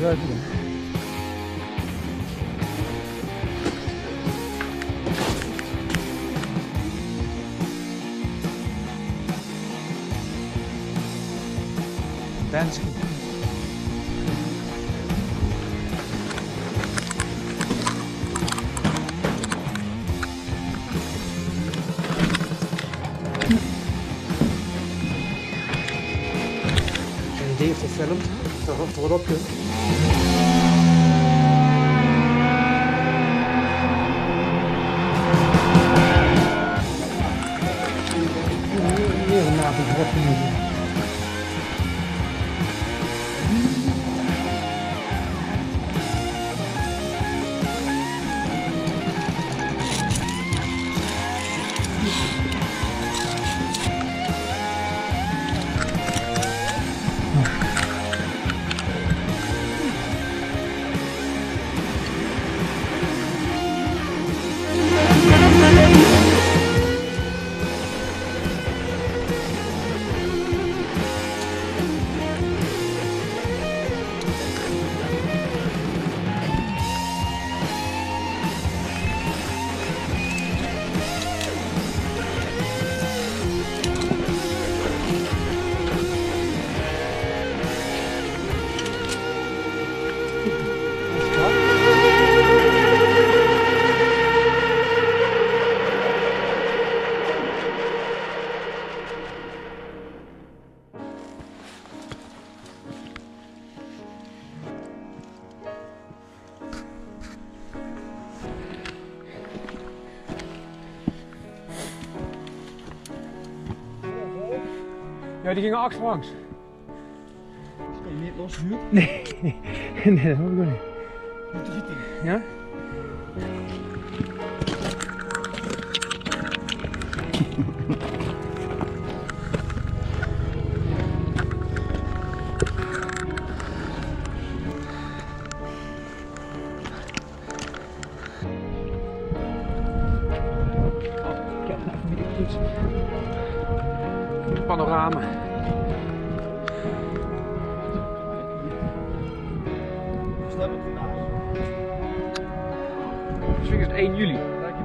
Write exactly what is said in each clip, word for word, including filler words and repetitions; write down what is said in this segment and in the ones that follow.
zuiver doen. Dancing. Geen idee of dit filmt, of het wordt opgenomen. Heel matig wordt niet. Ja, die gingen achterlangs. Kun je niet los nu? Nee, nee, dat moet ik ook niet. Moet er zitten. Ja? Ik heb even niet goed. Panorama. Misschien is het één juli.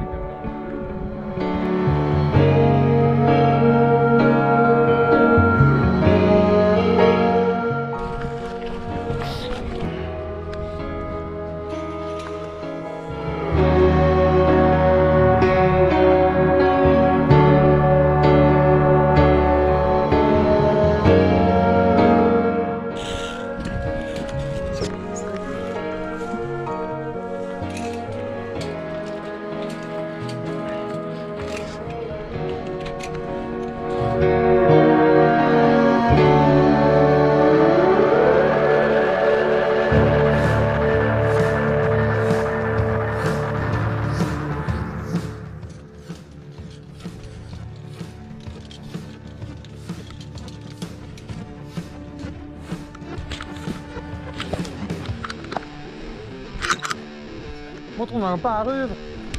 Moet er nog een paar euro.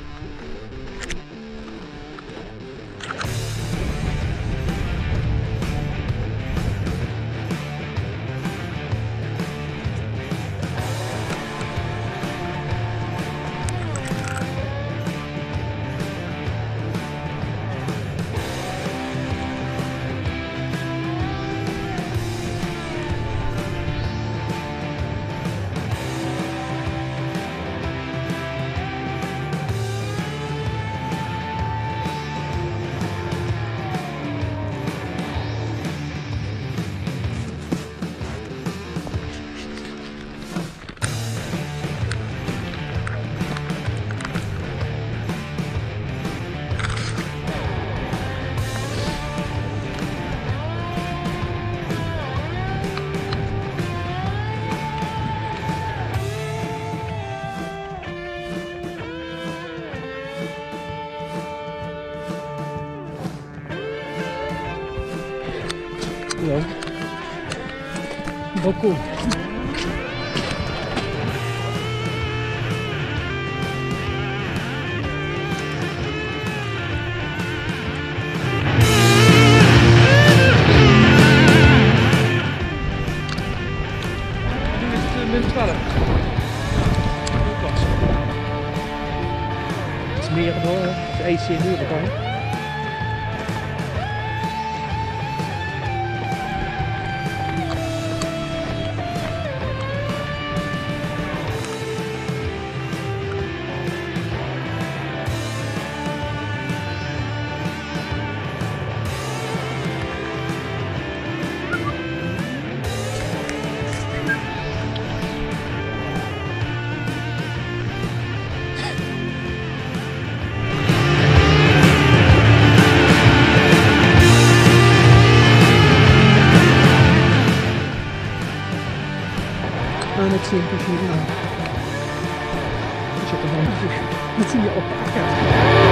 Ja. Balkon. Dit is Sneller. Het is meer hoor, het is E C nu kan. aan het zinken hier. Nou. Ik zet er gewoon. Dat zie je op.